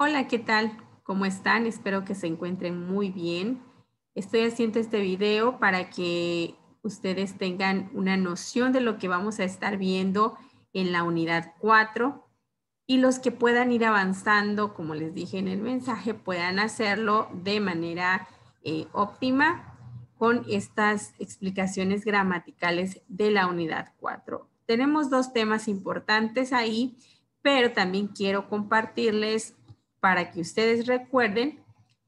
Hola, ¿qué tal? ¿Cómo están? Espero que se encuentren muy bien. Estoy haciendo este video para que ustedes tengan una noción de lo que vamos a estar viendo en la unidad 4 y los que puedan ir avanzando, como les dije en el mensaje, puedan hacerlo de manera óptima con estas explicaciones gramaticales de la unidad 4. Tenemos dos temas importantes ahí, pero también quiero compartirles para que ustedes recuerden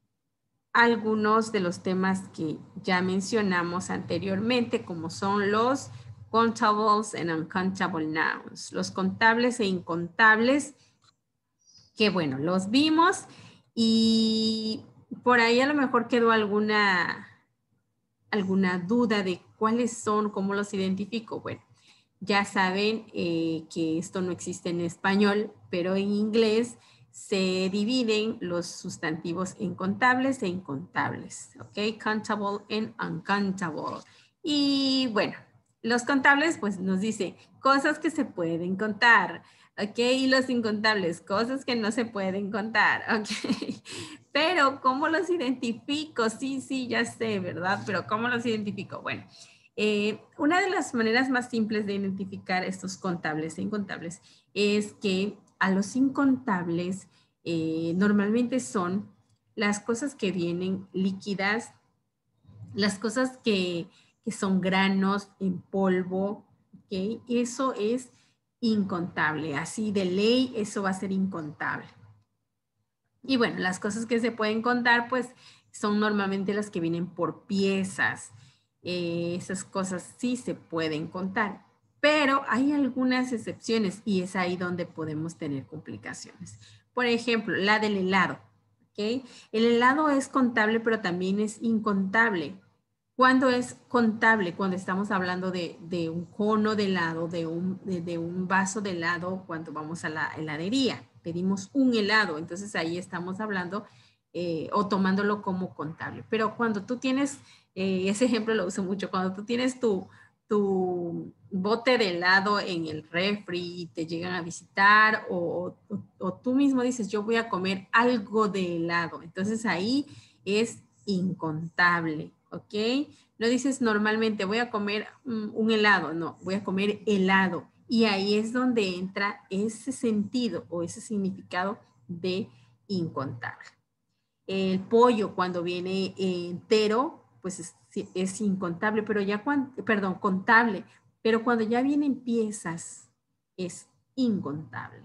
algunos de los temas que ya mencionamos anteriormente, como son los contables and uncountable nouns, los contables e incontables, que bueno, los vimos y por ahí a lo mejor quedó alguna duda de cuáles son, cómo los identifico. Bueno, ya saben que esto no existe en español, pero en inglés se dividen los sustantivos en contables e incontables, ¿ok? Countable and uncountable. Y bueno, los contables pues nos dice cosas que se pueden contar, ¿ok? Y los incontables, cosas que no se pueden contar, ¿ok? Pero ¿cómo los identifico? Sí, ya sé, ¿verdad? Pero ¿cómo los identifico? Bueno, una de las maneras más simples de identificar estos contables e incontables es que a los incontables normalmente son las cosas que vienen líquidas, las cosas que son granos en polvo, ¿ok? Eso es incontable, así de ley eso va a ser incontable. Y bueno, las cosas que se pueden contar, pues, son normalmente las que vienen por piezas. Esas cosas sí se pueden contar, pero hay algunas excepciones y es ahí donde podemos tener complicaciones. Por ejemplo, la del helado, ¿ok? El helado es contable, pero también es incontable. ¿Cuándo es contable? Cuando estamos hablando de un cono de helado, de un vaso de helado, cuando vamos a la heladería. Pedimos un helado, entonces ahí estamos hablando o tomándolo como contable. Pero cuando tú tienes, ese ejemplo lo uso mucho, cuando tú tienes tu bote de helado en el refri y te llegan a visitar o tú mismo dices, yo voy a comer algo de helado. Entonces ahí es incontable, ¿ok? No dices normalmente voy a comer un helado, no, voy a comer helado. Y ahí es donde entra ese sentido o ese significado de incontable. El pollo cuando viene entero, pues es incontable, pero ya perdón, contable, pero cuando ya vienen piezas, es incontable.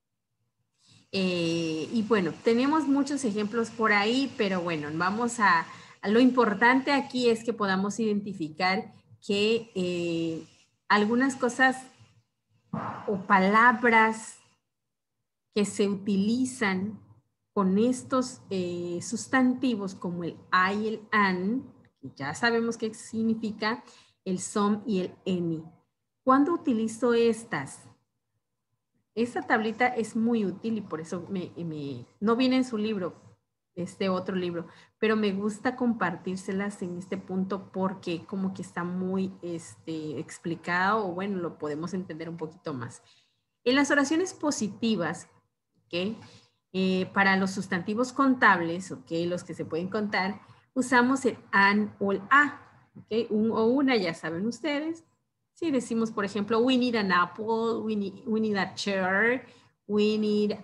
Y bueno, tenemos muchos ejemplos por ahí, pero bueno, vamos a lo importante aquí es que podamos identificar que algunas cosas o palabras que se utilizan con estos sustantivos como el I y el an, que ya sabemos qué significa el some y el any. ¿Cuándo utilizo estas? Esta tablita es muy útil y por eso no viene en su libro, este otro libro, pero me gusta compartírselas en este punto porque como que está muy explicado o bueno, lo podemos entender un poquito más. En las oraciones positivas, ¿ok? Para los sustantivos contables, ¿ok? Los que se pueden contar, usamos el an o el a, ¿ok? Un o una, ya saben ustedes. Si decimos, por ejemplo, we need an apple, we need a chair, we need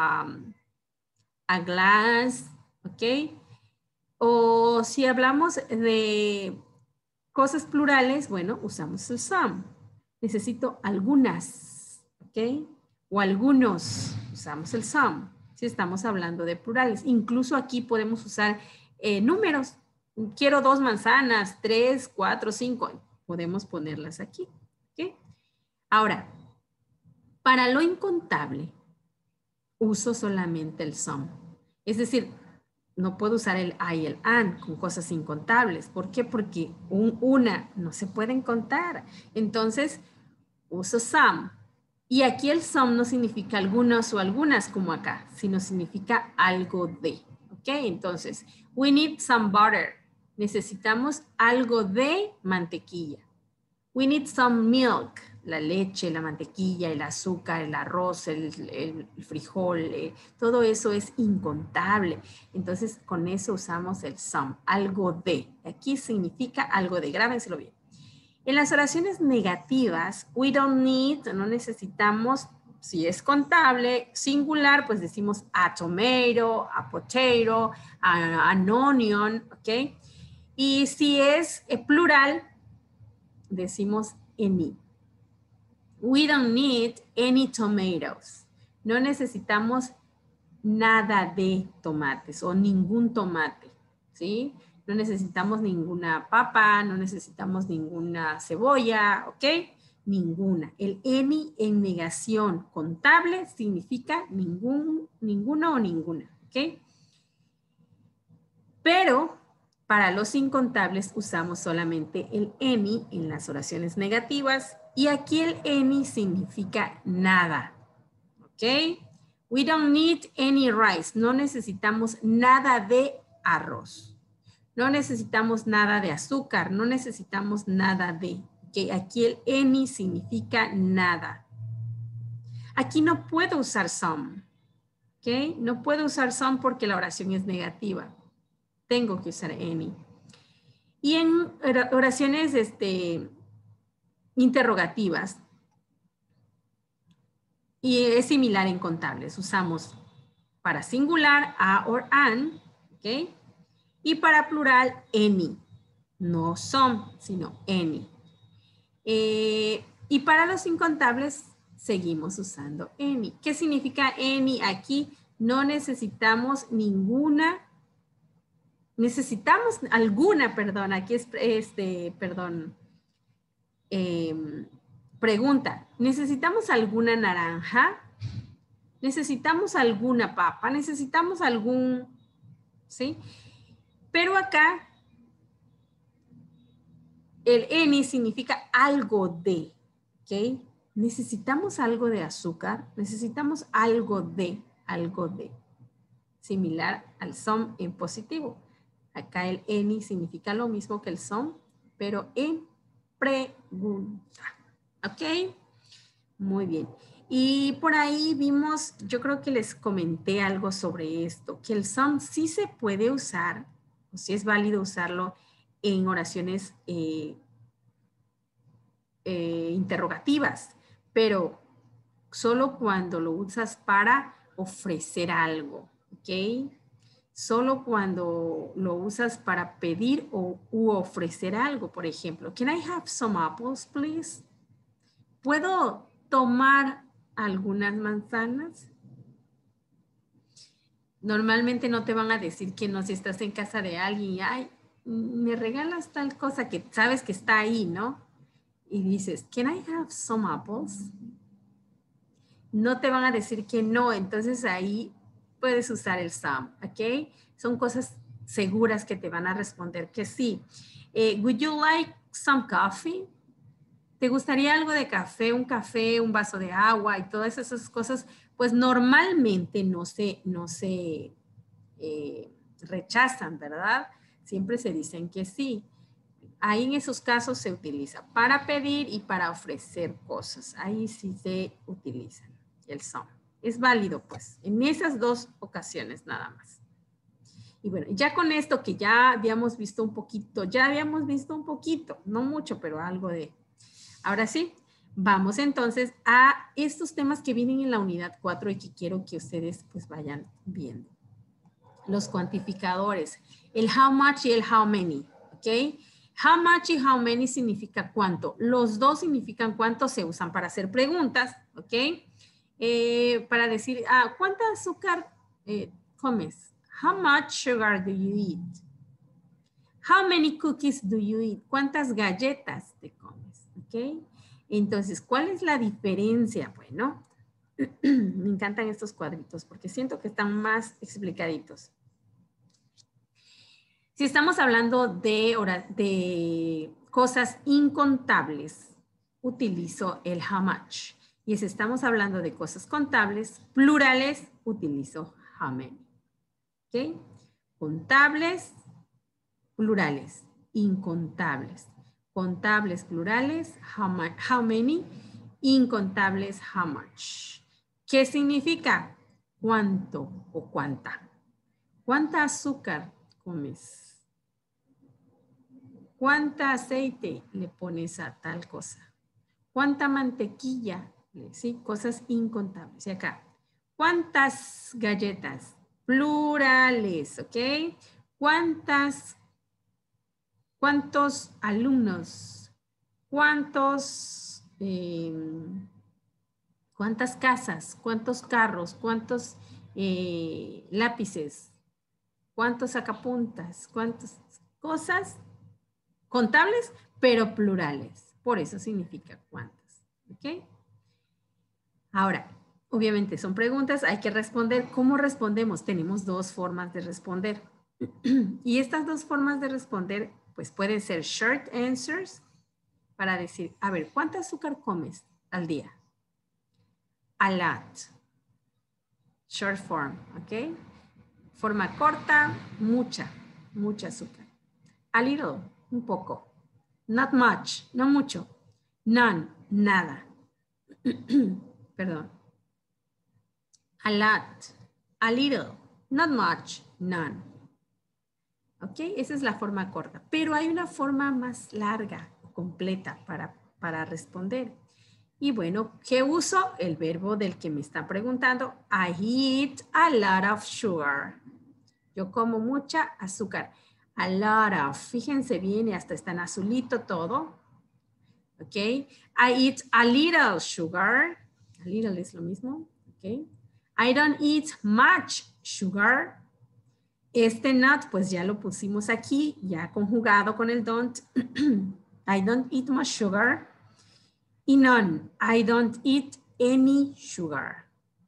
a glass, ¿ok? O si hablamos de cosas plurales, bueno, usamos el some. Necesito algunas, ¿ok? O algunos, usamos el some. Si estamos hablando de plurales. Incluso aquí podemos usar números. Quiero 2 manzanas, 3, 4, 5. Podemos ponerlas aquí, ¿ok? Ahora, para lo incontable, uso solamente el some. Es decir, no puedo usar el I y el an con cosas incontables. ¿Por qué? Porque una no se pueden contar. Entonces, uso some. Y aquí el some no significa algunos o algunas como acá, sino significa algo de. ¿Ok? Entonces, we need some butter. Necesitamos algo de mantequilla. We need some milk. la leche, la mantequilla, el azúcar, el arroz, el frijol, todo eso es incontable. Entonces, con eso usamos el some, algo de. Aquí significa algo de, grábenselo bien. En las oraciones negativas, we don't need, no necesitamos, si es contable, singular, pues decimos a tomato, a potato, an onion, ¿ok? Y si es plural, decimos any. We don't need any tomatoes. No necesitamos nada de tomates o ningún tomate, ¿sí? No necesitamos ninguna papa, no necesitamos ninguna cebolla, ¿ok? Ninguna. El any en negación contable significa ninguno o ninguna, ¿ok? Pero para los incontables usamos solamente el any en las oraciones negativas y aquí el any significa nada, ¿ok? We don't need any rice. No necesitamos nada de arroz. No necesitamos nada de azúcar. No necesitamos nada de. ¿Okay? Aquí el any significa nada. Aquí no puedo usar some. ¿Okay? No puedo usar some porque la oración es negativa. Tengo que usar any. Y en oraciones interrogativas, y es similar en contables. Usamos para singular a or an, ¿ok? Y para plural any. No some, sino any. Y para los incontables seguimos usando any. ¿Qué significa any? Aquí no necesitamos ninguna, necesitamos alguna, perdón, aquí es perdón, pregunta, ¿necesitamos alguna naranja? ¿Necesitamos alguna papa? ¿Necesitamos algún, sí? Pero acá el any significa algo de, ¿ok? Necesitamos algo de azúcar, necesitamos algo de, similar al some en positivo. Acá el any significa lo mismo que el some, pero en pregunta, ¿ok? Muy bien. Y por ahí vimos, yo creo que les comenté algo sobre esto, que el some sí se puede usar, o sí es válido usarlo en oraciones interrogativas, pero solo cuando lo usas para ofrecer algo, ¿ok? Solo cuando lo usas para pedir u ofrecer algo, por ejemplo. Can I have some apples, please? ¿Puedo tomar algunas manzanas? Normalmente no te van a decir que no, si estás en casa de alguien y, ay, me regalas tal cosa que sabes que está ahí, ¿no? Y dices, can I have some apples? No te van a decir que no, entonces ahí puedes usar el some, ¿ok? Son cosas seguras que te van a responder que sí. Would you like some coffee? ¿Te gustaría algo de café, un vaso de agua y todas esas cosas? Pues normalmente no se rechazan, ¿verdad? Siempre se dicen que sí. Ahí en esos casos se utiliza para pedir y para ofrecer cosas. Ahí sí se utiliza el some. Es válido, pues, en esas dos ocasiones nada más. Y bueno, ya con esto que ya habíamos visto un poquito, no mucho, pero algo de... Ahora sí, vamos entonces a estos temas que vienen en la unidad 4 y que quiero que ustedes pues vayan viendo. Los cuantificadores, el how much y el how many, ¿ok? How much y how many significa cuánto. Los dos significan cuánto, se usan para hacer preguntas, ¿ok? Para decir, ¿cuánta azúcar comes? How much sugar do you eat? How many cookies do you eat? ¿Cuántas galletas te comes? ¿Ok? Entonces, ¿cuál es la diferencia? Bueno, me encantan estos cuadritos porque siento que están más explicaditos. Si estamos hablando de cosas incontables, utilizo el how much. Y si estamos hablando de cosas contables, plurales, utilizo how many. ¿Ok? Contables, plurales, incontables. Contables, plurales, how many. Incontables, how much. ¿Qué significa? ¿Cuánto o cuánta? ¿Cuánta azúcar comes? ¿Cuánta aceite le pones a tal cosa? ¿Cuánta mantequilla? ¿Sí? Cosas incontables. Y acá, ¿cuántas galletas? Plurales, ¿ok? ¿Cuántos alumnos? ¿Cuántas casas? ¿Cuántos carros? ¿Cuántos lápices? ¿Cuántos sacapuntas? ¿Cuántas cosas contables, pero plurales? Por eso significa cuántas. ¿Ok? Ahora, obviamente son preguntas, hay que responder. ¿Cómo respondemos? Tenemos dos formas de responder. Y estas dos formas de responder, pues pueden ser short answers, para decir, a ver, ¿cuánto azúcar comes al día? A lot. Short form, ¿ok? Forma corta, mucha azúcar. A little, un poco. Not much, no mucho. None, nada. Perdón. A lot, a little, not much, none. ¿Ok? Esa es la forma corta. Pero hay una forma más larga, completa para responder. Y bueno, ¿qué uso? El verbo del que me está preguntando. I eat a lot of sugar. Yo como mucha azúcar. A lot of. Fíjense bien, y hasta está en azulito todo. ¿Ok? I eat a little sugar. A little es lo mismo. ¿Ok? I don't eat much sugar. Este not, pues ya lo pusimos aquí, ya conjugado con el don't. I don't eat much sugar. Y none, I don't eat any sugar.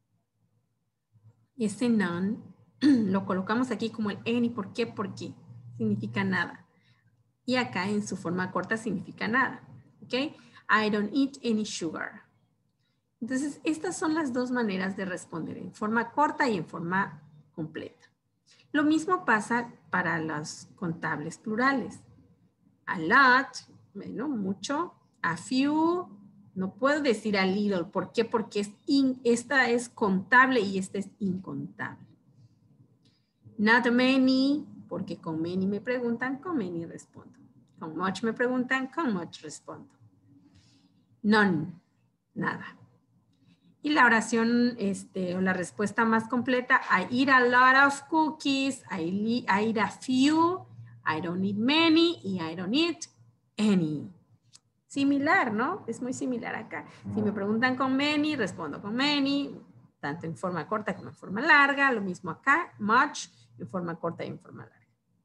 Ese none lo colocamos aquí como el any. ¿Por qué? Porque significa nada. Y acá en su forma corta significa nada. ¿Ok? I don't eat any sugar. Entonces, estas son las dos maneras de responder, en forma corta y en forma completa. Lo mismo pasa para los contables plurales. A lot, bueno, mucho. A few, no puedo decir a little. ¿Por qué? Porque esta es contable y esta es incontable. Not many, porque con many me preguntan, con many respondo. Con much me preguntan, con much respondo. None, nada. Y la oración, o la respuesta más completa, I eat a lot of cookies, I eat a few, I don't eat many, y I don't eat any. Similar, ¿no? Es muy similar acá. Si me preguntan con many, respondo con many, tanto en forma corta como en forma larga. Lo mismo acá, much, en forma corta y en forma larga.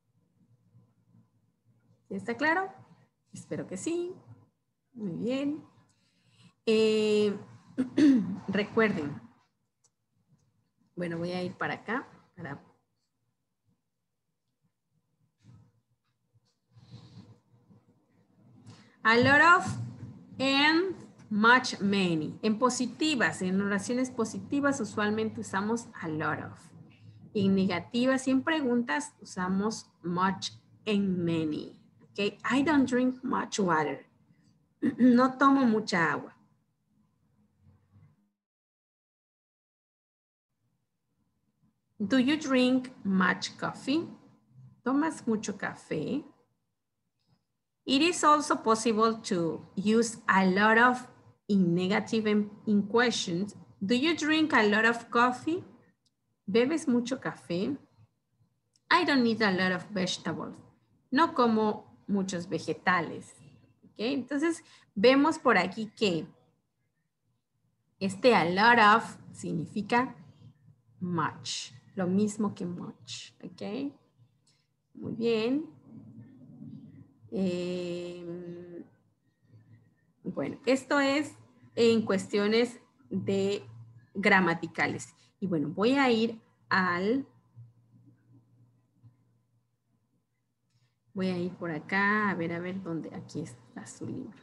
¿Está claro? Espero que sí. Muy bien. Recuerden. Bueno, voy a ir para acá. A lot of and much many. En positivas, en oraciones positivas usualmente usamos a lot of. En negativas y en preguntas usamos much and many. Okay? I don't drink much water. No tomo mucha agua. Do you drink much coffee? ¿Tomas mucho café? It is also possible to use a lot of in negative in questions. Do you drink a lot of coffee? ¿Bebes mucho café? I don't eat a lot of vegetables. No como muchos vegetales. ¿Okay? Entonces, vemos por aquí que a lot of significa much. Lo mismo que much. ¿Ok? Muy bien. Bueno, esto es en cuestiones de gramaticales. Y bueno, voy a ir voy a ir por acá, a ver dónde, aquí está su libro.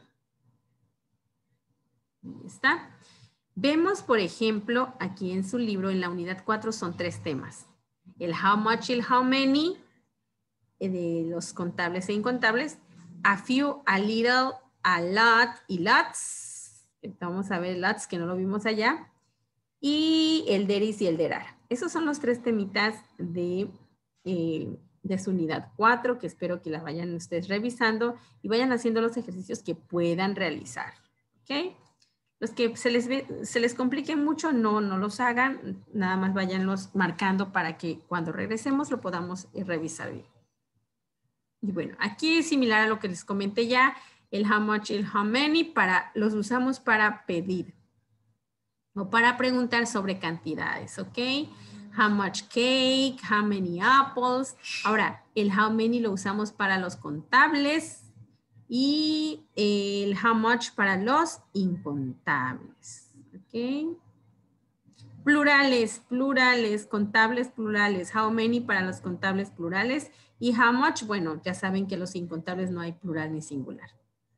Ahí está. Vemos, por ejemplo, aquí en su libro, en la unidad 4, son 3 temas. El how much y el how many, de los contables e incontables. A few, a little, a lot y lots. Vamos a ver lots, que no lo vimos allá. Y el there is y el there are. Esos son los 3 temitas de su unidad 4, que espero que las vayan ustedes revisando y vayan haciendo los ejercicios que puedan realizar. ¿Ok? Los que se les compliquen mucho, no los hagan. Nada más vayanlos marcando para que cuando regresemos lo podamos revisar bien. Y bueno, aquí es similar a lo que les comenté ya. El how much y el how many los usamos para pedir o para preguntar sobre cantidades, ¿ok? How much cake, how many apples. Ahora, el how many lo usamos para los contables y el how much para los incontables, ¿ok? Plurales, contables plurales. How many para los contables plurales y how much, bueno, ya saben que los incontables no hay plural ni singular.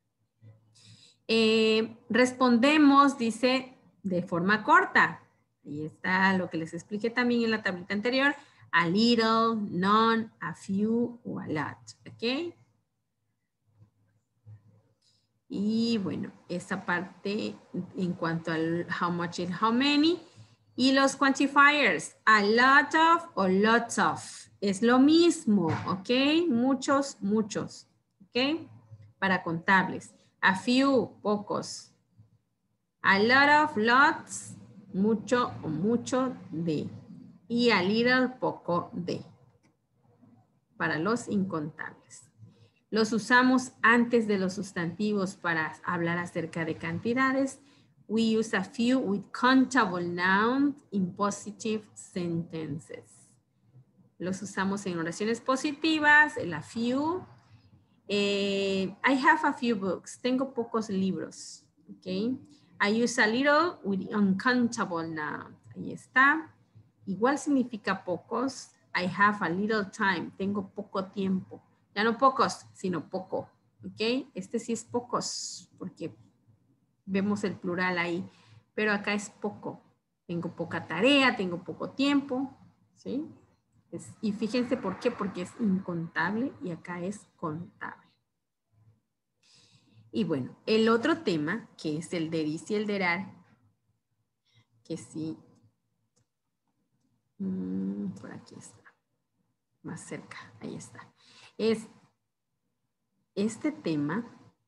Respondemos, dice, de forma corta. Ahí está lo que les expliqué también en la tablita anterior. A little, none, a few o a lot. ¿Ok? Y bueno, esa parte en cuanto al how much y how many. Y los quantifiers, a lot of o lots of. Es lo mismo, ¿ok? Muchos, muchos, ¿ok? Para contables. A few, pocos. A lot of, lots, mucho o mucho de. Y a little, poco de. Para los incontables. Los usamos antes de los sustantivos para hablar acerca de cantidades. We use a few with countable nouns in positive sentences. Los usamos en oraciones positivas, el a few. I have a few books. Tengo pocos libros. Okay. I use a little with uncountable nouns. Ahí está. Igual significa pocos. I have a little time. Tengo poco tiempo. Ya no pocos, sino poco. ¿Ok? Este sí es pocos, porque vemos el plural ahí. Pero acá es poco. Tengo poca tarea, tengo poco tiempo. ¿Sí? Y fíjense por qué, porque es incontable y acá es contable. Y bueno, el otro tema, que es el there is y el there are, que sí, por aquí está, más cerca, ahí está. Es este tema,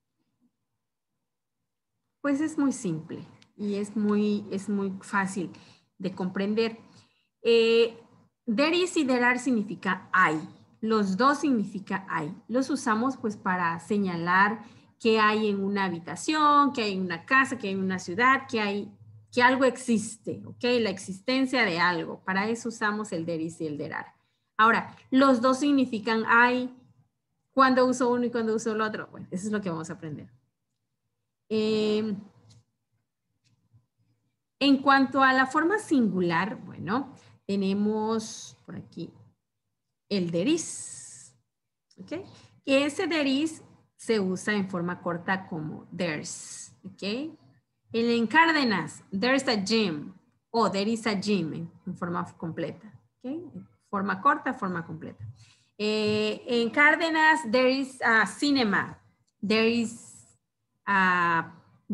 pues es muy simple y es muy fácil de comprender. There is y there are significa hay. Los dos significa hay. Los usamos pues para señalar que hay en una habitación, que hay en una casa, que hay en una ciudad, que algo existe, ¿ok? La existencia de algo. Para eso usamos el there is y el there are. Ahora, los dos significan hay. ¿Cuándo uso uno y cuándo uso el otro? Bueno, eso es lo que vamos a aprender. En cuanto a la forma singular, bueno, tenemos por aquí el there is, ¿ok? Que ese there is se usa en forma corta como there's, ¿ok? En Cárdenas, there's a gym, o there is a gym en forma completa, ¿ok? Forma corta, forma completa. En Cárdenas, there is a cinema, there is a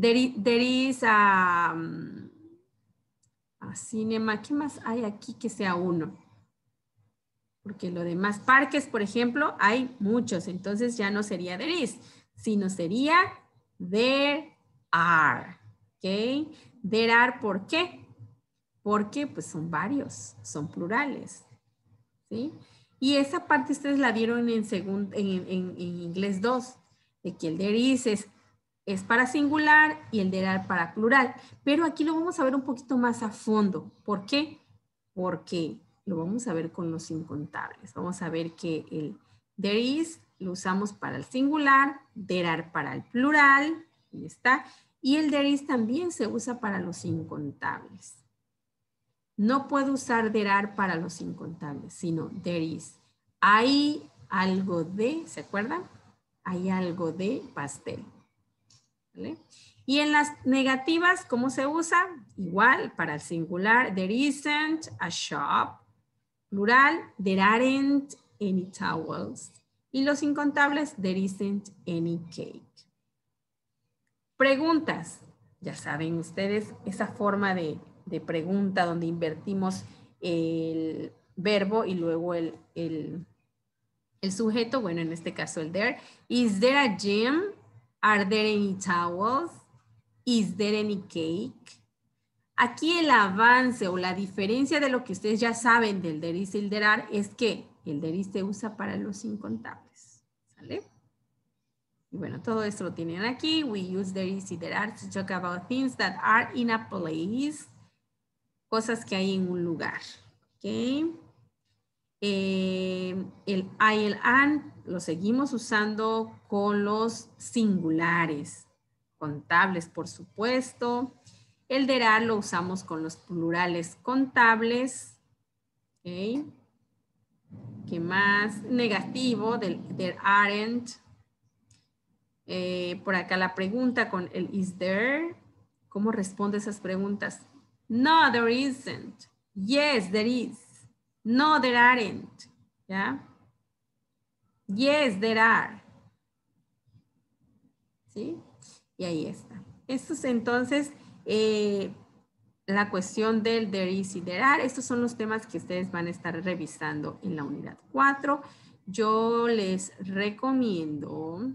cinema. ¿Qué más hay aquí que sea uno? Porque lo demás, parques, por ejemplo, hay muchos. Entonces ya no sería there is, sino sería there are. ¿Ok? There are, ¿por qué? Porque pues son varios, son plurales. ¿Sí? Y esa parte ustedes la vieron en inglés 2, de que el there is es para singular y el there are para plural. Pero aquí lo vamos a ver un poquito más a fondo. ¿Por qué? Porque lo vamos a ver con los incontables. Vamos a ver que el there is lo usamos para el singular, there are para el plural, ahí está. Y el there is también se usa para los incontables. No puedo usar there are para los incontables, sino there is. Hay algo de, ¿se acuerdan? Hay algo de pastel. ¿Vale? Y en las negativas, ¿cómo se usa? Igual, para el singular, there isn't a shop. Plural, there aren't any towels. Y los incontables, there isn't any cake. Preguntas. Ya saben ustedes, esa forma de pregunta donde invertimos el verbo y luego el sujeto, bueno, en este caso el there. Is there a gym? Are there any towels? Is there any cake? Aquí el avance o la diferencia de lo que ustedes ya saben del there is y el there are es que el there is se usa para los incontables. ¿Sale? Y bueno, todo esto lo tienen aquí. We use there is y there are to talk about things that are in a place. Cosas que hay en un lugar. ¿Ok? El I y el an lo seguimos usando con los singulares. Contables, por supuesto. El there are lo usamos con los plurales contables. ¿Ok? ¿Qué más? Negativo del there aren't. Por acá la pregunta con el is there. ¿Cómo responde esas preguntas? No, there isn't. Yes, there is. No, there aren't. ¿Ya? Yes, there are. ¿Sí? Y ahí está. Esto es entonces la cuestión del there is y there are. Estos son los temas que ustedes van a estar revisando en la unidad 4. Yo les recomiendo,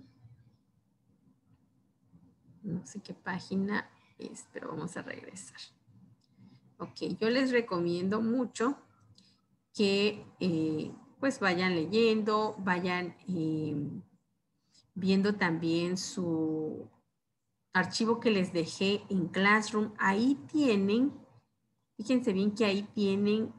no sé qué página es, pero vamos a regresar. Ok, yo les recomiendo mucho que pues vayan leyendo, vayan viendo también su archivo que les dejé en Classroom. Ahí tienen, fíjense bien que ahí tienen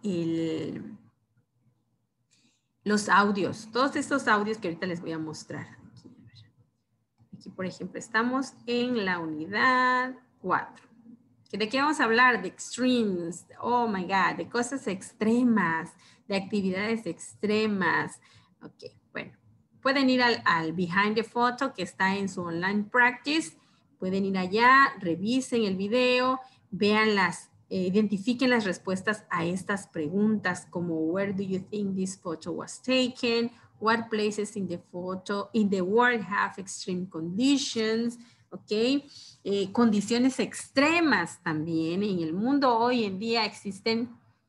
los audios, todos estos audios que ahorita les voy a mostrar. Aquí, por ejemplo, estamos en la unidad 4. ¿De qué vamos a hablar? De extremes, oh my God, de cosas extremas, de actividades extremas. Ok, bueno, pueden ir al Behind the Photo que está en su online practice. Pueden ir allá, revisen el video, vean identifiquen las respuestas a estas preguntas como where do you think this photo was taken? What places in the photo, in the world have extreme conditions? Ok, condiciones extremas también. En el mundo hoy en día existen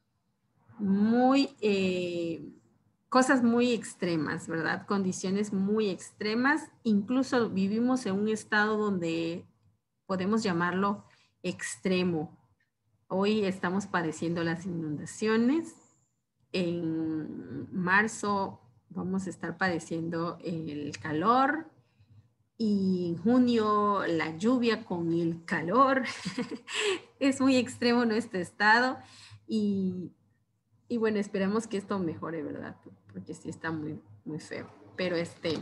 cosas muy extremas, ¿verdad? Condiciones muy extremas. Incluso vivimos en un estado donde podemos llamarlo extremo. Hoy estamos padeciendo las inundaciones. En marzo vamos a estar padeciendo el calor. Y en junio la lluvia con el calor. Es muy extremo nuestro estado. Y bueno, esperemos que esto mejore, ¿verdad? Porque sí está muy, muy feo. Pero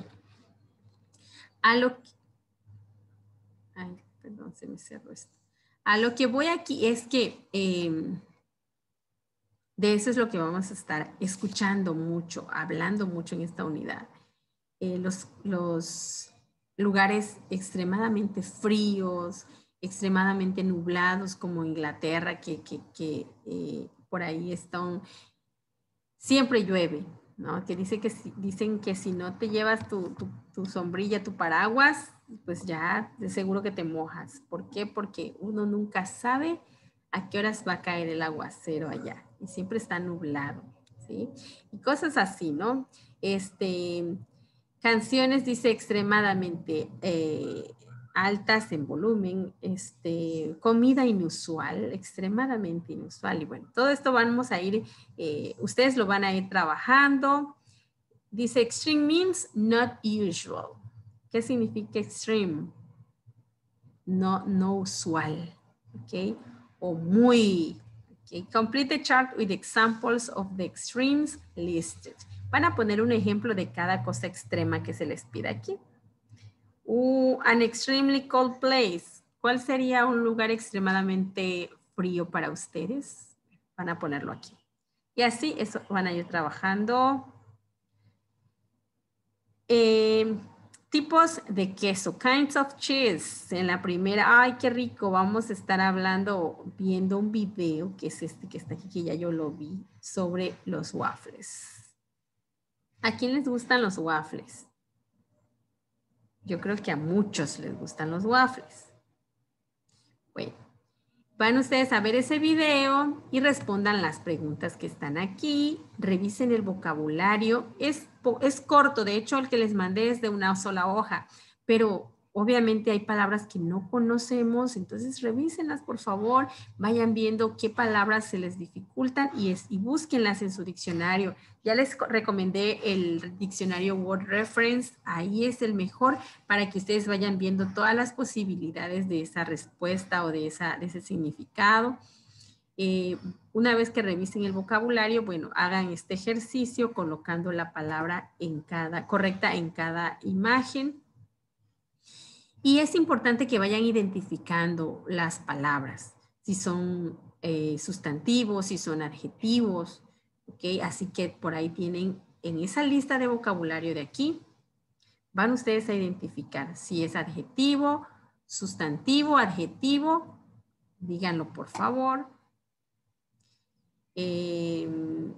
ay, perdón, se me cerró esto. A lo que voy aquí es que de eso es lo que vamos a estar escuchando mucho, hablando mucho en esta unidad. Los lugares extremadamente fríos, extremadamente nublados como Inglaterra, que por ahí están, siempre llueve, ¿no? Que dicen que si no te llevas tu sombrilla, tu paraguas, pues ya de seguro que te mojas. ¿Por qué? Porque uno nunca sabe a qué horas va a caer el aguacero allá y siempre está nublado, ¿sí? Y cosas así, ¿no? Canciones, dice, extremadamente altas en volumen, comida inusual, extremadamente inusual. Y bueno, todo esto vamos a ir, ustedes lo van a ir trabajando. Dice, extreme means not usual. ¿Qué significa extreme? No usual, ¿ok? O muy, ¿ok? Complete the chart with examples of the extremes listed. Van a poner un ejemplo de cada cosa extrema que se les pida aquí. An extremely cold place. ¿Cuál sería un lugar extremadamente frío para ustedes? Van a ponerlo aquí. Y así eso van a ir trabajando. Tipos de queso. Kinds of cheese. En la primera, ay, qué rico. Vamos a estar viendo un video que es este que está aquí, que ya yo lo vi, sobre los waffles. ¿A quién les gustan los waffles? Yo creo que a muchos les gustan los waffles. Bueno, van ustedes a ver ese video y respondan las preguntas que están aquí. Revisen el vocabulario. Es corto, de hecho el que les mandé es de una sola hoja, pero obviamente hay palabras que no conocemos, entonces revísenlas por favor, vayan viendo qué palabras se les dificultan y búsquenlas en su diccionario. Ya les recomendé el diccionario Word Reference, ahí es el mejor para que ustedes vayan viendo todas las posibilidades de esa respuesta o de ese significado. Una vez que revisen el vocabulario, bueno, hagan este ejercicio colocando la palabra correcta en cada imagen. Y es importante que vayan identificando las palabras, si son sustantivos, si son adjetivos, ¿ok? Así que por ahí tienen en esa lista de vocabulario de aquí, van ustedes a identificar si es adjetivo, sustantivo, adjetivo, díganlo por favor. En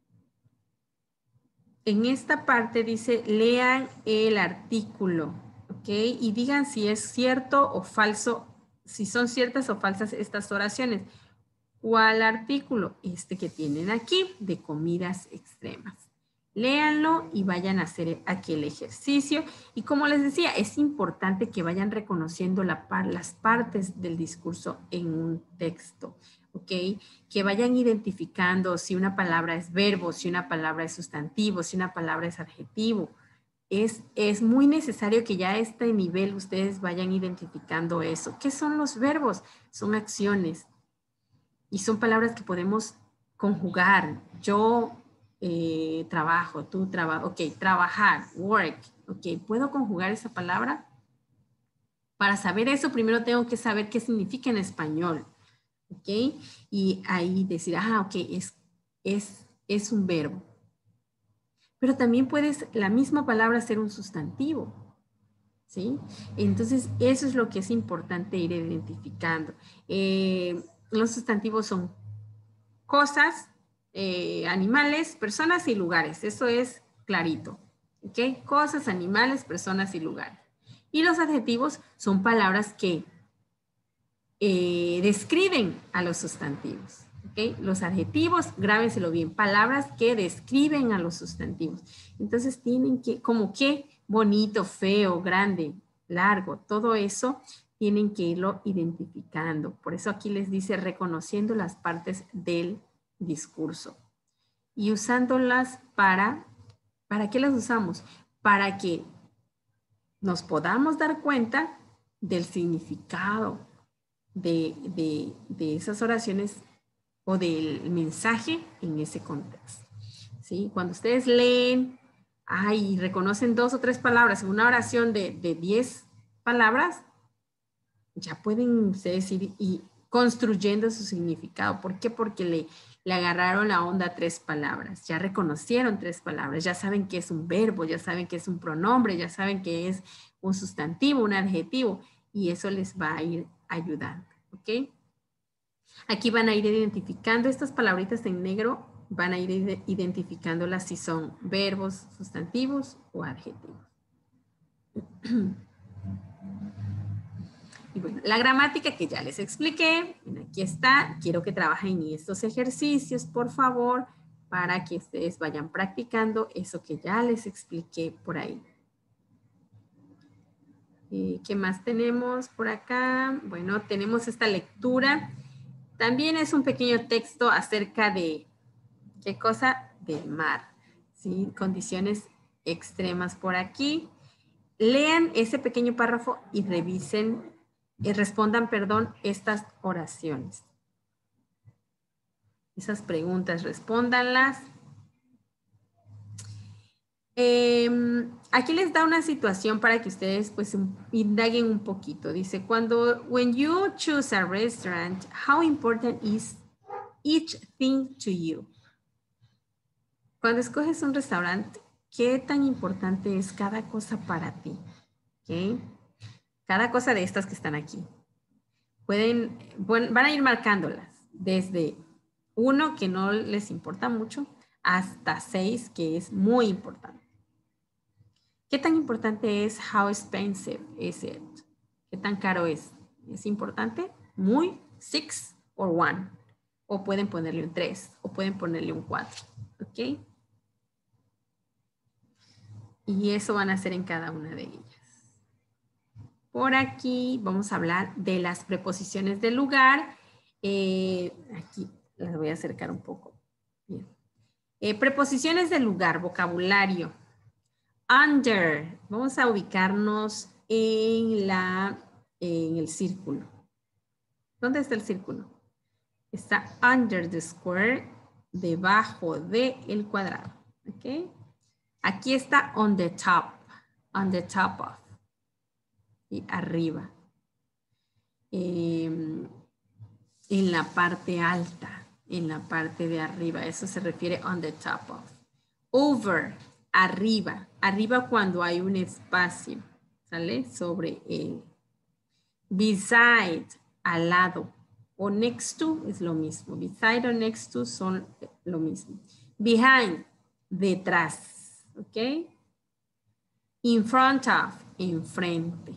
esta parte dice, lean el artículo, ¿ok? Y digan si es cierto o falso, si son ciertas o falsas estas oraciones. ¿Cuál artículo? Este que tienen aquí, de comidas extremas. Léanlo y vayan a hacer aquel ejercicio. Y como les decía, es importante que vayan reconociendo las partes del discurso en un texto, ¿ok? Que vayan identificando si una palabra es verbo, si una palabra es sustantivo, si una palabra es adjetivo. Es muy necesario que ya a este nivel ustedes vayan identificando eso. ¿Qué son los verbos? Son acciones. Y son palabras que podemos conjugar. Yo trabajo, tú trabajas, ok, trabajar, work, ok, ¿puedo conjugar esa palabra? Para saber eso, primero tengo que saber qué significa en español, ok, y ahí decir, ok, es un verbo. Pero también puedes la misma palabra ser un sustantivo, ¿sí? Entonces, eso es lo que es importante ir identificando. Los sustantivos son cosas, animales, personas y lugares. Eso es clarito. ¿Ok? Cosas, animales, personas y lugares. Y los adjetivos son palabras que describen a los sustantivos. ¿Ok? Los adjetivos, grábenselo bien, palabras que describen a los sustantivos. Entonces tienen que, como que bonito, feo, grande, largo, todo eso tienen que irlo identificando. Por eso aquí les dice reconociendo las partes del discurso y usándolas ¿para qué las usamos? Para que nos podamos dar cuenta del significado de esas oraciones o del mensaje en ese contexto. ¿Sí? Cuando ustedes leen, y reconocen 2 o 3 palabras en una oración de 10 palabras, ya pueden ustedes ir y construyendo su significado. ¿Por qué? Porque le agarraron la onda a 3 palabras, ya reconocieron 3 palabras, ya saben que es un verbo, ya saben que es un pronombre, ya saben que es un sustantivo, un adjetivo, y eso les va a ir ayudando, ¿ok? Aquí van a ir identificando estas palabritas en negro, van a ir identificándolas si son verbos, sustantivos o adjetivos. Y bueno, la gramática que ya les expliqué, aquí está. Quiero que trabajen en estos ejercicios, por favor, para que ustedes vayan practicando eso que ya les expliqué por ahí. ¿Qué más tenemos por acá? Bueno, tenemos esta lectura. También es un pequeño texto acerca de, ¿qué cosa? Del mar, ¿sí? Condiciones extremas por aquí. Lean ese pequeño párrafo y revisen, respondan, perdón, estas oraciones. Esas preguntas, respóndanlas. Aquí les da una situación para que ustedes pues indaguen un poquito. Dice, when you choose a restaurant, how important is each thing to you? Cuando escoges un restaurante, ¿qué tan importante es cada cosa para ti? ¿Okay? Cada cosa de estas que están aquí. Van a ir marcándolas desde 1 que no les importa mucho hasta 6 que es muy importante. ¿Qué tan importante es how expensive is it? ¿Qué tan caro es? ¿Es importante? muy, 6 or 1. O pueden ponerle un 3 o pueden ponerle un 4. ¿Ok? Y eso van a hacer en cada una de ellas. Por aquí vamos a hablar de las preposiciones del lugar. Aquí las voy a acercar un poco. Bien. Preposiciones del lugar, vocabulario. Under. Vamos a ubicarnos en el círculo. ¿Dónde está el círculo? Está under the square, debajo del cuadrado. ¿Ok? Aquí está on the top of. Y arriba. En la parte alta, en la parte de arriba. Eso se refiere on the top of. Over, arriba. Arriba cuando hay un espacio, ¿sale? Sobre él. Beside, al lado. O next to es lo mismo. Beside o next to son lo mismo. Behind, detrás. ¿Ok? In front of, enfrente.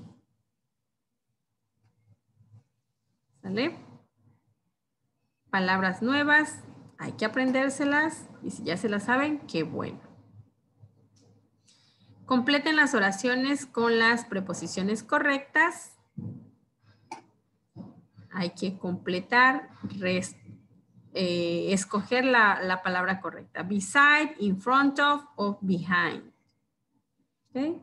¿Sale? Palabras nuevas, hay que aprendérselas y si ya se las saben, qué bueno. Completen las oraciones con las preposiciones correctas. Hay que completar, escoger la palabra correcta. Beside, in front of o behind. ¿Okay?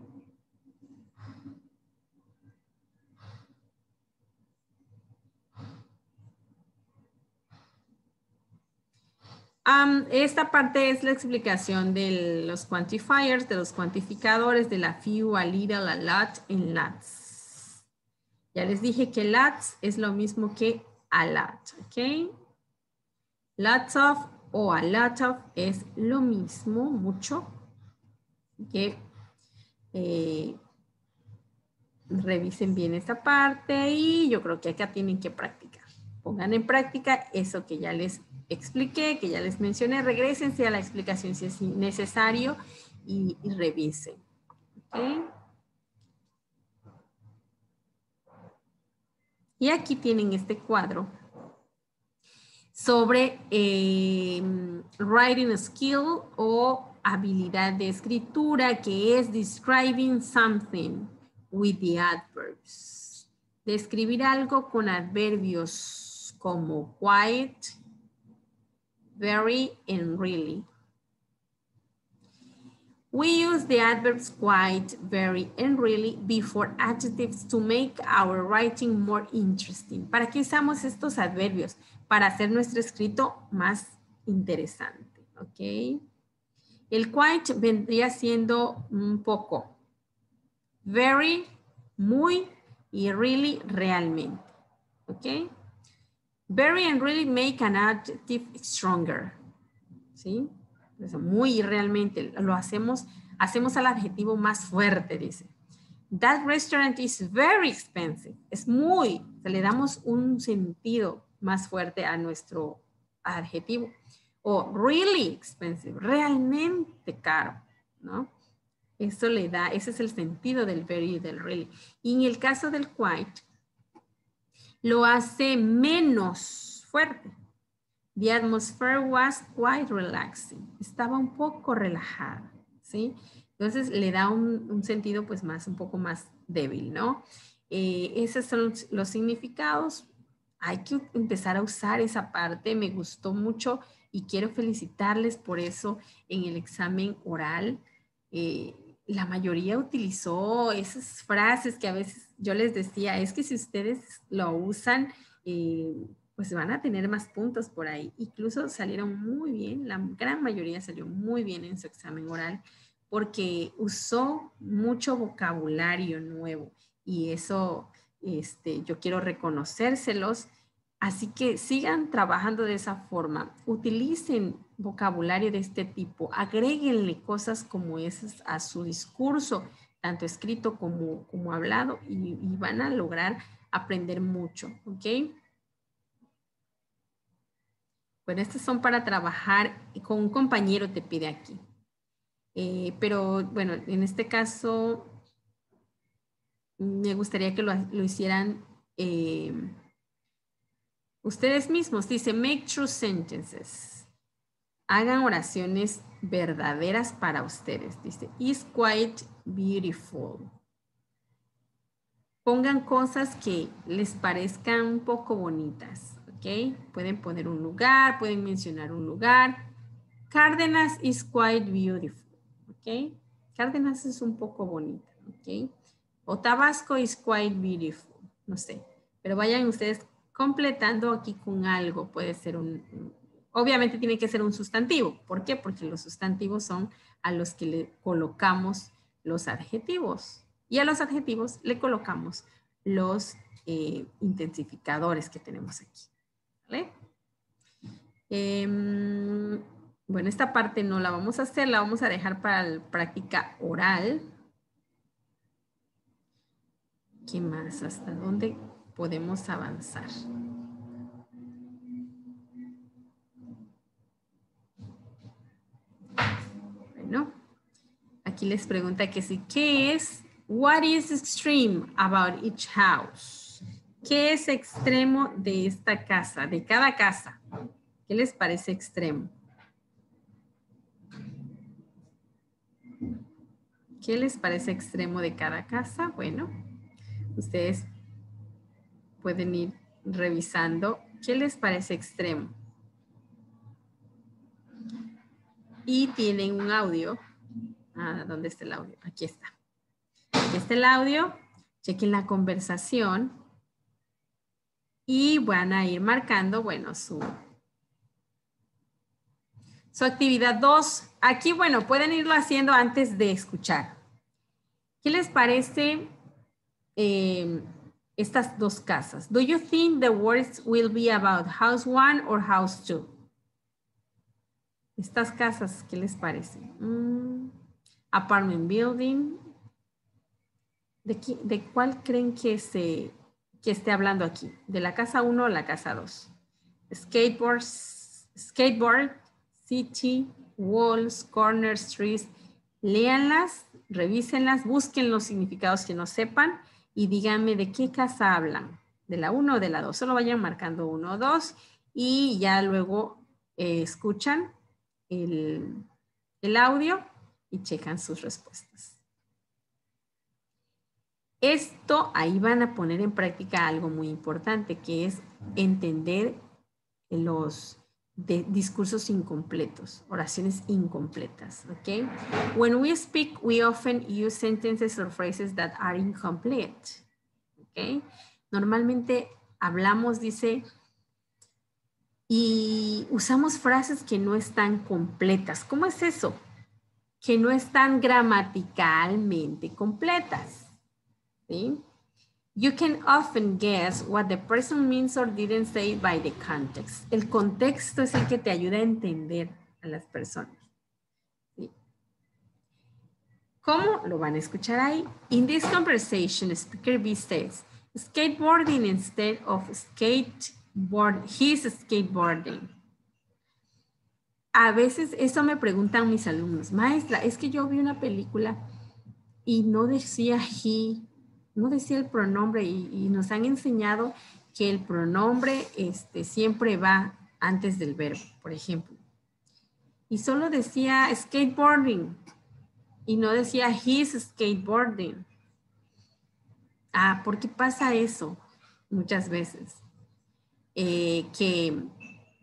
Esta parte es la explicación de los quantifiers, de los cuantificadores, de la few, a little, a lot, and lots. Ya les dije que lots es lo mismo que a lot, ¿ok? Lots of o a lot of es lo mismo, mucho. Que revisen bien esta parte y yo creo que acá tienen que practicar. Pongan en práctica eso que ya les expliqué, que ya les mencioné. Regrésense a la explicación si es necesario y revisen. ¿Okay? Y aquí tienen este cuadro sobre writing skill o habilidad de escritura, que es describing something with the adverbs. Describir algo con adverbios como quite, very, and really. We use the adverbs quite, very, and really before adjectives to make our writing more interesting. ¿Para qué usamos estos adverbios? Para hacer nuestro escrito más interesante, ¿ok? El quite vendría siendo un poco, very, muy, y really, realmente, ¿ok? Very and really make an adjective stronger, ¿sí? Muy y realmente lo hacemos al adjetivo más fuerte, dice. That restaurant is very expensive. Es muy, le damos un sentido más fuerte a nuestro adjetivo. O really expensive, realmente caro, ¿no? Eso le da, ese es el sentido del very y del really. Y en el caso del quite, lo hace menos fuerte. The atmosphere was quite relaxing. Estaba un poco relajada, ¿sí? Entonces le da un sentido pues más, un poco más débil, ¿no? Esos son los significados. Hay que empezar a usar esa parte. Me gustó mucho y quiero felicitarles por eso en el examen oral. La mayoría utilizó esas frases que a veces yo les decía, es que si ustedes lo usan, pues van a tener más puntos por ahí. Incluso salieron muy bien, la gran mayoría salió muy bien en su examen oral porque usó mucho vocabulario nuevo y eso yo quiero reconocérselos. Así que sigan trabajando de esa forma, utilicen vocabulario de este tipo, agréguenle cosas como esas a su discurso, tanto escrito como hablado, y van a lograr aprender mucho, ¿ok? Bueno, estos son para trabajar con un compañero, te pide aquí. Pero bueno, en este caso me gustaría que lo hicieran ustedes mismos. Dice, make true sentences. Hagan oraciones verdaderas para ustedes. Dice, is quite beautiful. Pongan cosas que les parezcan un poco bonitas, ¿ok? Pueden poner un lugar, pueden mencionar un lugar. Cárdenas is quite beautiful, ¿ok? Cárdenas es un poco bonita, ¿ok? O Tabasco is quite beautiful, no sé. Pero vayan ustedes completando aquí con algo. Puede ser obviamente tiene que ser un sustantivo. ¿Por qué? Porque los sustantivos son a los que le colocamos los adjetivos. Y a los adjetivos le colocamos los intensificadores que tenemos aquí. ¿Vale? Bueno, esta parte no la vamos a hacer, la vamos a dejar para la práctica oral. ¿Qué más? ¿Hasta dónde podemos avanzar? Bueno, aquí les pregunta que sí, ¿qué es? What is extreme about each house? ¿Qué es extremo de esta casa, de cada casa? ¿Qué les parece extremo? ¿Qué les parece extremo de cada casa? Bueno, ustedes pueden ir revisando. ¿Qué les parece extremo? Y tienen un audio. ¿Dónde está el audio? Aquí está. Aquí está el audio. Chequen la conversación. Y van a ir marcando, bueno, su actividad 2. Aquí, bueno, pueden irlo haciendo antes de escuchar. ¿Qué les parece estas dos casas? Do you think the words will be about house 1 or house 2? Estas casas, ¿qué les parece? Apartment building. ¿De cuál creen que esté hablando aquí? ¿De la casa 1 o la casa 2? Skateboard, city, walls, corners, trees. Léanlas, revísenlas, busquen los significados que no sepan y díganme de qué casa hablan. ¿De la 1 o de la 2? Solo vayan marcando 1 o 2 y ya luego escuchan el audio y checan sus respuestas. Esto, ahí van a poner en práctica algo muy importante, que es entender los discursos incompletos, oraciones incompletas, ¿ok? When we speak, we often use sentences or phrases that are incomplete, ¿ok? Normalmente hablamos, dice, y usamos frases que no están completas. ¿Cómo es eso? Que no están gramaticalmente completas. ¿Sí? You can often guess what the person means or didn't say by the context. El contexto es el que te ayuda a entender a las personas. ¿Sí? ¿Cómo? Lo van a escuchar ahí. In this conversation, speaker B says, skateboarding instead of skateboard. He's skateboarding. A veces eso me preguntan mis alumnos. Maestra, es que yo vi una película y no decía he, no decía el pronombre y nos han enseñado que el pronombre siempre va antes del verbo, por ejemplo. Y solo decía skateboarding y no decía he's skateboarding. ¿Por qué pasa eso? Muchas veces. Que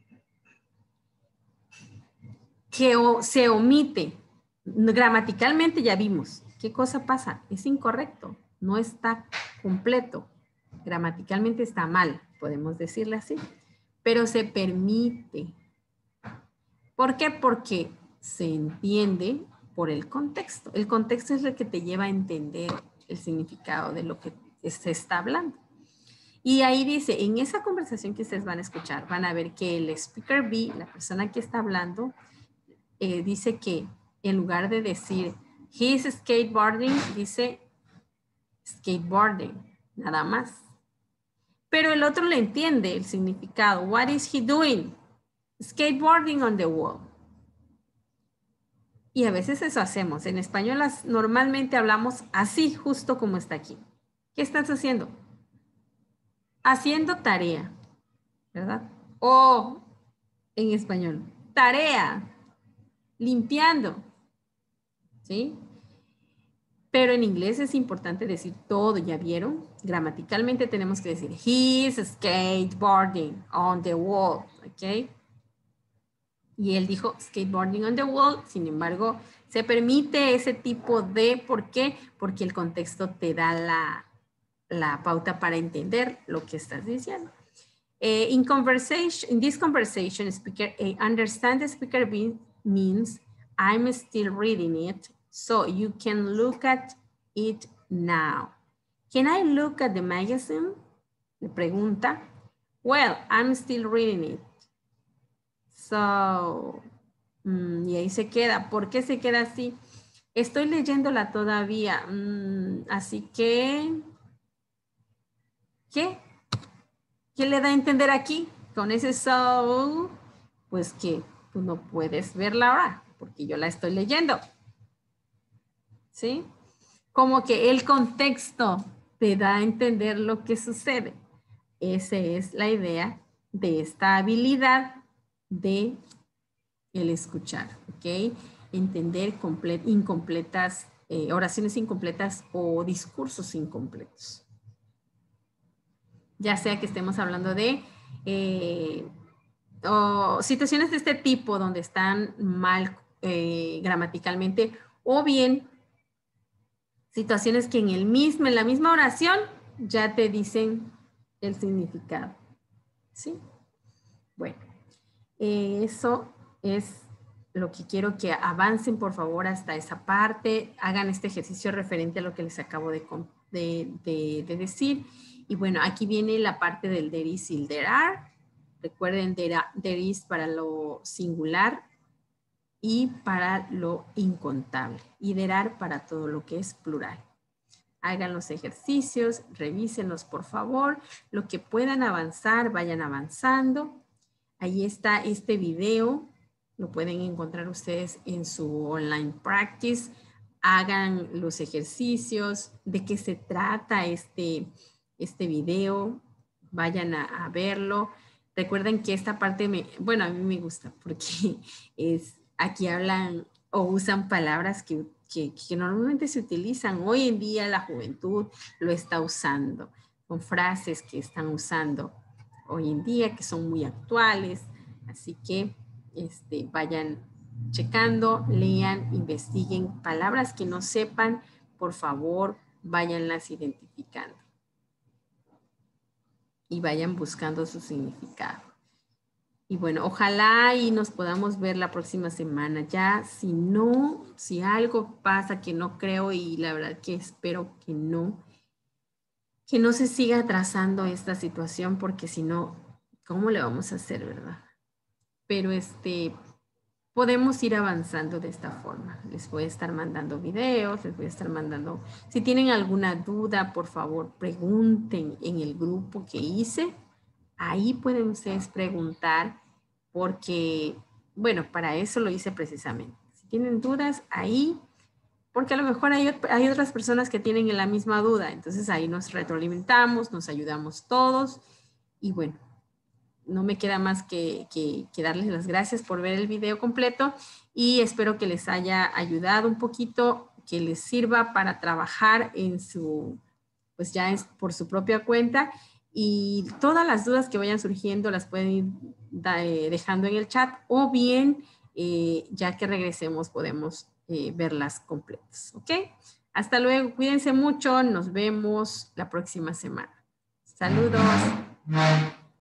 se omite. Gramaticalmente ya vimos. ¿Qué cosa pasa? Es incorrecto. No está completo. Gramaticalmente está mal, podemos decirle así. Pero se permite. ¿Por qué? Porque se entiende por el contexto. El contexto es lo que te lleva a entender el significado de lo que se está hablando. Y ahí dice, en esa conversación que ustedes van a escuchar, van a ver que el speaker B, la persona que está hablando, dice que en lugar de decir he's skateboarding, dice skateboarding, nada más. Pero el otro le entiende el significado. What is he doing? Skateboarding on the wall. Y a veces eso hacemos. En español normalmente hablamos así, justo como está aquí. ¿Qué estás haciendo? Haciendo tarea, ¿verdad? O en español, tarea, limpiando, ¿sí? Pero en inglés es importante decir todo, ¿ya vieron? Gramaticalmente tenemos que decir, he's skateboarding on the wall, ¿ok? Y él dijo skateboarding on the wall, sin embargo, se permite ese tipo de, ¿por qué? Porque el contexto te da la pauta para entender lo que estás diciendo. In this conversation, speaker A, understand the speaker B means I'm still reading it, so you can look at it now. Can I look at the magazine? Le pregunta. Well, I'm still reading it. So, y ahí se queda. ¿Por qué se queda así? Estoy leyéndola todavía. Así que, ¿qué? ¿Qué le da a entender aquí? Con ese so, pues que tú no puedes verla ahora, porque yo la estoy leyendo. ¿Sí? Como que el contexto te da a entender lo que sucede. Esa es la idea de esta habilidad de el escuchar, ¿ok? Entender incompletas, oraciones incompletas o discursos incompletos. Ya sea que estemos hablando de situaciones de este tipo donde están mal gramaticalmente, o bien situaciones que en la misma oración ya te dicen el significado. ¿Sí? Bueno, eso es lo que quiero que avancen, por favor, hasta esa parte. Hagan este ejercicio referente a lo que les acabo de decir. Y bueno, aquí viene la parte del there is y el there are. Recuerden, there is para lo singular y para lo incontable. Y there are para todo lo que es plural. Hagan los ejercicios, revísenlos, por favor. Lo que puedan avanzar, vayan avanzando. Ahí está este video. Lo pueden encontrar ustedes en su online practice. Hagan los ejercicios. ¿De qué se trata este video? Vayan a verlo. Recuerden que esta parte, bueno, a mí me gusta porque aquí hablan o usan palabras que normalmente se utilizan. Hoy en día la juventud lo está usando, con frases que están usando hoy en día que son muy actuales. Así que vayan checando, lean, investiguen palabras que no sepan, por favor, váyanlas identificando y vayan buscando su significado. Y bueno, ojalá y nos podamos ver la próxima semana. Ya, si algo pasa que no creo y la verdad que espero que no se siga atrasando esta situación, porque si no, ¿cómo le vamos a hacer, verdad? Pero podemos ir avanzando de esta forma. Les voy a estar mandando videos, les voy a estar mandando, si tienen alguna duda, por favor, pregunten en el grupo que hice. Ahí pueden ustedes preguntar porque, bueno, para eso lo hice precisamente. Si tienen dudas, ahí, porque a lo mejor hay otras personas que tienen la misma duda. Entonces ahí nos retroalimentamos, nos ayudamos todos. Y bueno, no me queda más que darles las gracias por ver el video completo y espero que les haya ayudado un poquito, que les sirva para trabajar en pues ya por su propia cuenta. Y todas las dudas que vayan surgiendo las pueden ir dejando en el chat o bien ya que regresemos podemos verlas completas. ¿Ok? Hasta luego. Cuídense mucho. Nos vemos la próxima semana. Saludos.